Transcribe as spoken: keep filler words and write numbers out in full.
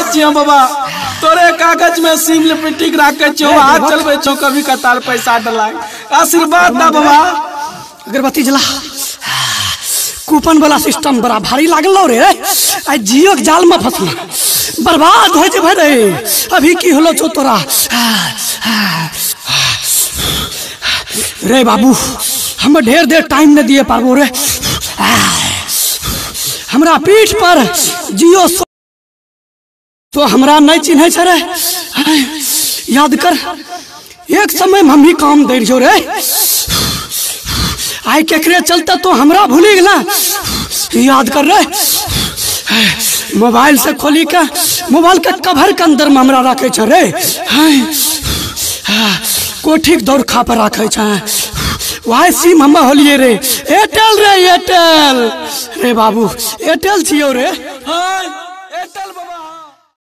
छियो बाबा तोरे कागज में सिम लिपटी रखे छो हाथ चलबे छो कभी कतार पैसा डला आशीर्वाद दा बाबा। अगरबत्ती जला। कूपन वाला सिस्टम बड़ा भारी लागल रे। आ जियो के जाल में फसना बर्बाद हो जे रे। अभी की होलो छो तोरा रे बाबू। हम ढेर देर टाइम न दिए पाबो रे। हमरा पीठ पर जियो तो हमरा नहीं चिन्हे छ रे। याद कर एक समय में हम भी काम दे रहियो रे। आई केकरे चलते तो हमरा भूली गला। याद कर रे मोबाइल से खोली के मोबाइल के कवर के अंदर में हमरा रखे छ रे। कोठी के दौड़ खा पर रखे छ वही सिम हम होलिए रे। एयरटेल रे एयरटेल रे बाबू एयरटेल छियो रे।